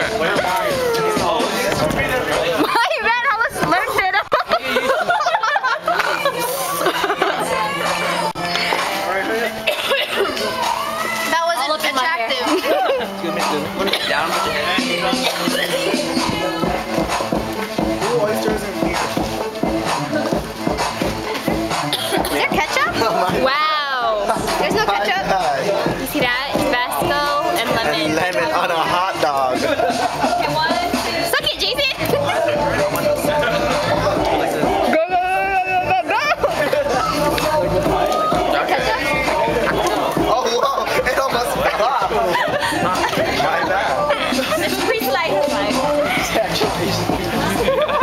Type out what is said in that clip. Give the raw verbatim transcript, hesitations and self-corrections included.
My bad, I was slurped it up. That wasn't attractive. Down with your head. Oysters and beer. Is there ketchup? Wow. There's no ketchup? You see that? Tabasco and lemon. And lemon on a hot dog. Okay, one, two. Suck it, Jason. Go, go, go, go, go, go. Ketchup? Oh, whoa. It almost fell off. My bad. It's pre-sliced.